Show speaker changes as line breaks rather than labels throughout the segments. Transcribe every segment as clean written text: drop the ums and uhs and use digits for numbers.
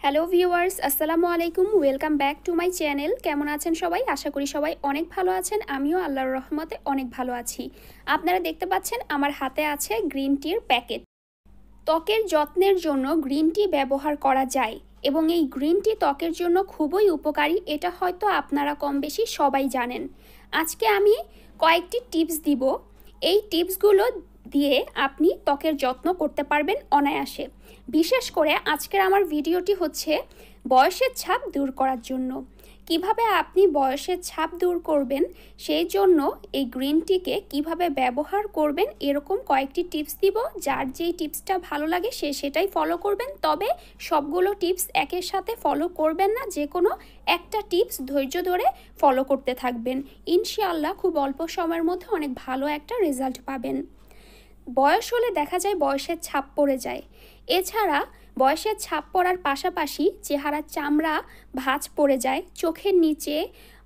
Hello viewers, আসসালামু আলাইকুম। Welcome back to my channel. কেমন আছেন সবাই? আশা করি সবাই অনেক ভালো আছেন। আমিও আল্লাহর রহমতে অনেক ভালো আছি। আপনারা দেখতে পাচ্ছেন আমার হাতে আছে গ্রিন টির প্যাকেট। ত্বকের যত্নের জন্য গ্রিন টি ব্যবহার করা যায় এবং এই গ্রিন টি ত্বকের জন্য খুবই উপকারী। এটা হয়তো আপনারা কম বেশি সবাই জানেন। আজকে আমি কয়েকটি টিপস দিব। এই টিপসগুলো দিয়ে আপনি ত্বকের যত্ন করতে পারবেন অনায়াসে। বিশেষ করে আজকের আমার ভিডিওটি হচ্ছে বয়সের ছাপ দূর করার জন্য। কিভাবে আপনি বয়সের ছাপ দূর করবেন সেই জন্য এই গ্রিন টিকে কিভাবে ব্যবহার করবেন এরকম কয়েকটি টিপস দিব। যার যেই টিপসটা ভালো লাগে সে সেটাই ফলো করবেন। তবে সবগুলো টিপস একের সাথে ফলো করবেন না, যে কোনো একটা টিপস ধৈর্য ধরে ফলো করতে থাকবেন। ইনশাআল্লাহ খুব অল্প সময়ের মধ্যে অনেক ভালো একটা রেজাল্ট পাবেন। বয়স হলে দেখা যায় বয়সের ছাপ পড়ে যায়। এছাড়া বয়সের ছাপ পড়ার পাশাপাশি চেহারার চামড়া ভাঁজ পড়ে যায়, চোখের নিচে,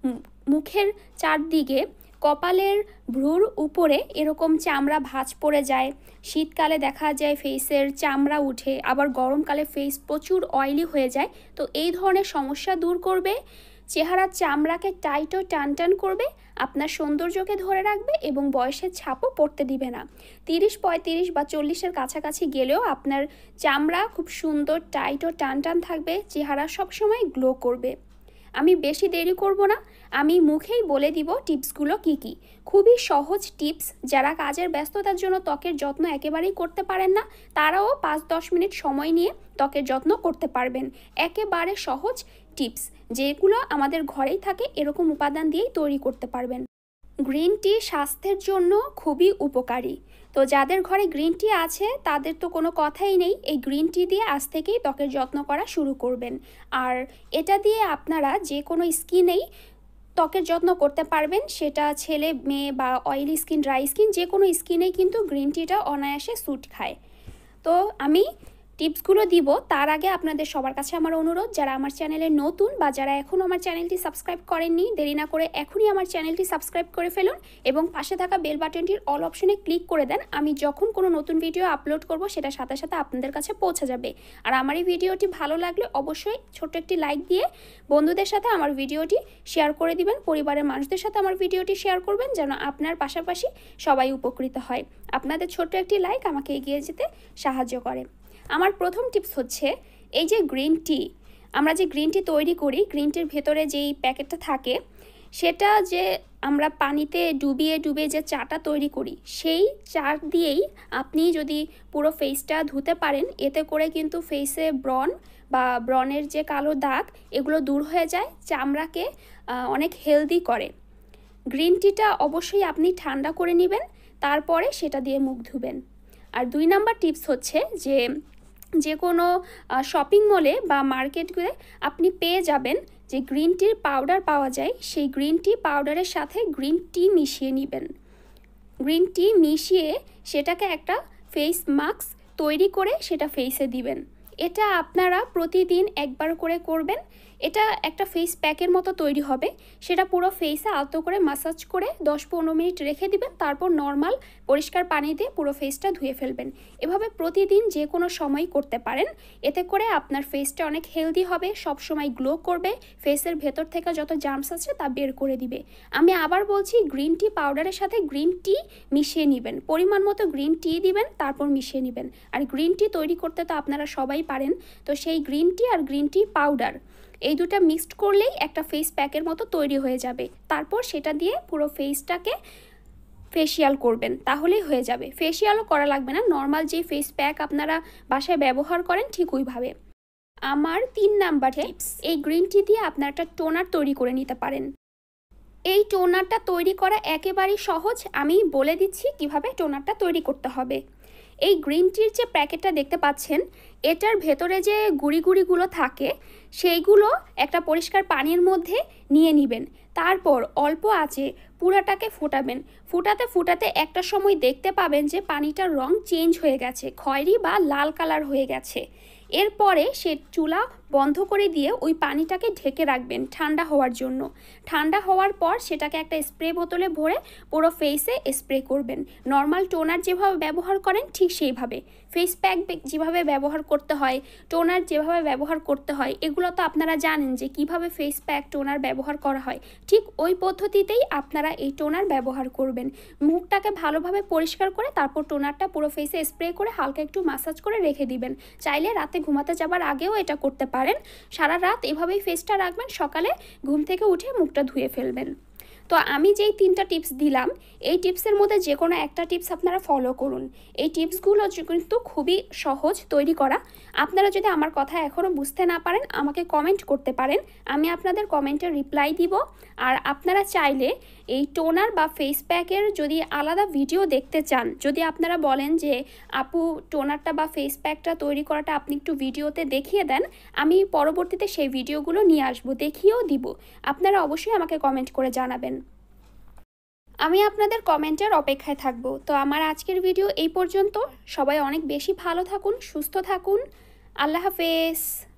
মুখের চারদিকে, কপালের ভ্রুর উপরে এরকম চামড়া ভাঁজ পড়ে যায়। শীতকালে দেখা যায় ফেসের চামড়া উঠে, আবার গরমকালে ফেস প্রচুর অয়েলি হয়ে যায়। তো এই ধরনের সমস্যা দূর করবে, চেহারার চামড়াকে টাইট ও টান করবে, আপনার সৌন্দর্যকে ধরে রাখবে এবং বয়সের ছাপও পড়তে দিবে না। 30, 35 বা 40-এর কাছাকাছি গেলেও আপনার চামড়া খুব সুন্দর টাইট ও টান থাকবে, চেহারা সবসময় গ্লো করবে। আমি বেশি দেরি করব না, আমি মুখেই বলে দিব টিপসগুলো কি কি। খুবই সহজ টিপস। যারা কাজের ব্যস্ততার জন্য ত্বকের যত্ন একেবারেই করতে পারেন না, তারাও 5-10 মিনিট সময় নিয়ে ত্বকের যত্ন করতে পারবেন। একেবারে সহজ টিপস, যেগুলো আমাদের ঘরেই থাকে, এরকম উপাদান দিয়েই তৈরি করতে পারবেন। গ্রিন টি স্বাস্থ্যের জন্য খুবই উপকারী। তো যাদের ঘরে গ্রিন টি আছে তাদের তো কোনো কথাই নেই, এই গ্রিন টি দিয়ে আজ থেকেই ত্বকের যত্ন করা শুরু করবেন। আর এটা দিয়ে আপনারা যে কোনো স্কিনেই ত্বকের যত্ন করতে পারবেন, সেটা ছেলে মেয়ে বা অয়েলি স্কিন, ড্রাই স্কিন, যে কোনো স্কিনেই কিন্তু গ্রিন টিটা অনায়াসে স্যুট খায়। তো আমি টিপসগুলো দিব তার আগে আপনাদের সবার কাছে আমার অনুরোধ, যারা আমার চ্যানেলে নতুন বা যারা এখনও আমার চ্যানেলটি সাবস্ক্রাইব করেননি, দেরি না করে এখনই আমার চ্যানেলটি সাবস্ক্রাইব করে ফেলুন এবং পাশে থাকা বেল বাটনটির অল অপশনে ক্লিক করে দেন। আমি যখন কোনো নতুন ভিডিও আপলোড করব সেটা সাথে সাথে আপনাদের কাছে পৌঁছে যাবে। আর আমার এই ভিডিওটি ভালো লাগলে অবশ্যই ছোট্ট একটি লাইক দিয়ে বন্ধুদের সাথে আমার ভিডিওটি শেয়ার করে দিবেন, পরিবারের মানুষদের সাথে আমার ভিডিওটি শেয়ার করবেন, যেন আপনার পাশাপাশি সবাই উপকৃত হয়। আপনাদের ছোট্ট একটি লাইক আমাকে এগিয়ে যেতে সাহায্য করে। আমার প্রথম টিপস হচ্ছে, এই যে গ্রিন টি, আমরা যে গ্রিন টি তৈরি করি, গ্রিন টির ভেতরে যেই প্যাকেটটা থাকে সেটা যে আমরা পানিতে ডুবিয়ে যে চাটা তৈরি করি, সেই চা দিয়েই আপনি যদি পুরো ফেসটা ধুতে পারেন, এতে করে কিন্তু ফেসে ব্রণ বা ব্রণের যে কালো দাগ এগুলো দূর হয়ে যায়, চামড়াকে অনেক হেলদি করে। গ্রিন টিটা অবশ্যই আপনি ঠান্ডা করে নেবেন, তারপরে সেটা দিয়ে মুখ ধুবেন। আর 2 নাম্বার টিপস হচ্ছে যে কোনো শপিং মলে বা মার্কেটগুলো আপনি পেয়ে যাবেন যে গ্রিন টির পাউডার পাওয়া যায়, সেই গ্রিন টি পাউডারের সাথে গ্রিন টি মিশিয়ে নেবেন। গ্রিন টি মিশিয়ে সেটাকে একটা ফেস মাস্ক তৈরি করে সেটা ফেসে দিবেন। এটা আপনারা প্রতিদিন একবার করে করবেন। এটা একটা ফেস প্যাকের মতো তৈরি হবে, সেটা পুরো ফেসে আলতো করে মাসাজ করে 10-15 মিনিট রেখে দিবেন, তারপর নর্মাল পরিষ্কার পানি দিয়ে পুরো ফেসটা ধুয়ে ফেলবেন। এভাবে প্রতিদিন যে কোনো সময় করতে পারেন। এতে করে আপনার ফেসটা অনেক হেলদি হবে, সব সময় গ্লো করবে, ফেসের ভেতর থেকে যত জার্মস আছে তা বের করে দিবে। আমি আবার বলছি, গ্রিন টি পাউডারের সাথে গ্রিন টি মিশিয়ে নেবেন, পরিমাণ মতো গ্রিন টি দিবেন, তারপর মিশিয়ে নেবেন। আর গ্রিন টি তৈরি করতে তো আপনারা সবাই পারেন, তো সেই গ্রিন টি আর গ্রিন টি পাউডার এই দুটো মিক্সড করলেই একটা ফেস প্যাকের মতো তৈরি হয়ে যাবে। তারপর সেটা দিয়ে পুরো ফেসটাকে ফেসিয়াল করবেন, তাহলেই হয়ে যাবে। ফেসিয়ালও করা লাগবে না, নর্মাল যে ফেস প্যাক আপনারা বাসায় ব্যবহার করেন ঠিক ওইভাবে। আমার 3 নাম্বার টিপস, এই গ্রিন টি দিয়ে আপনারা একটা টোনার তৈরি করে নিতে পারেন। এই টোনারটা তৈরি করা একেবারেই সহজ, আমি বলে দিচ্ছি কিভাবে টোনারটা তৈরি করতে হবে। এই গ্রিন টির যে প্যাকেটটা দেখতে পাচ্ছেন, এটার ভেতরে যে গুঁড়িগুলো থাকে সেইগুলো একটা পরিষ্কার পানির মধ্যে নিয়ে নেবেন। তারপর অল্প আঁচে পুরাটাকে ফোটাবেন। ফুটাতে একটা সময় দেখতে পাবেন যে পানিটার রং চেঞ্জ হয়ে গেছে, খয়েরি বা লাল কালার হয়ে গেছে। এরপরে সে চুলা বন্ধ করে দিয়ে ওই পানিটাকে ঢেকে রাখবেন ঠান্ডা হওয়ার জন্য। ঠান্ডা হওয়ার পর সেটাকে একটা স্প্রে বোতলে ভরে পুরো ফেসে স্প্রে করবেন। নর্মাল টোনার যেভাবে ব্যবহার করেন ঠিক সেইভাবে ফেস প্যাক যেভাবে ব্যবহার করতে হয়, টোনার যেভাবে ব্যবহার করতে হয়, এগুলো তো আপনারা জানেন যে কিভাবে ফেস প্যাক টোনার ব্যবহার করা হয়। ঠিক ওই পদ্ধতিতেই আপনারা এই টোনার ব্যবহার করবেন। মুখটাকে ভালোভাবে পরিষ্কার করে তারপর টোনারটা পুরো ফেসে স্প্রে করে হালকা একটু মাসাজ করে রেখে দিবেন। চাইলে রাতে ঘুমাতে যাবার আগেও এটা করতে পারেন। সারা রাত এভাবেই ফেসটা রাখবেন, সকালে ঘুম থেকে উঠে মুখটা ধুয়ে ফেলবেন। তো আমি যেই 3টা টিপস দিলাম, এই টিপসের মধ্যে যে কোনো একটা টিপস আপনারা ফলো করুন। এই টিপসগুলো কিন্তু খুবই সহজ তৈরি করা। আপনারা যদি আমার কথা এখনও বুঝতে না পারেন আমাকে কমেন্ট করতে পারেন, আমি আপনাদের কমেন্টের রিপ্লাই দিব। আর আপনারা চাইলে এই টোনার বা ফেস প্যাকের যদি আলাদা ভিডিও দেখতে চান, যদি আপনারা বলেন যে আপু টোনারটা বা ফেস প্যাকটা তৈরি করাটা আপনি একটু ভিডিওতে দেখিয়ে দেন, আমি পরবর্তীতে সেই ভিডিওগুলো নিয়ে আসবো, দেখিয়েও দিব। আপনারা অবশ্যই আমাকে কমেন্ট করে জানাবেন, আমি আপনাদের কমেন্টের অপেক্ষায় থাকব। তো আমার আজকের ভিডিও এই পর্যন্ত। সবাই অনেক বেশি ভালো থাকুন, সুস্থ থাকুন। আল্লাহ হাফেজ।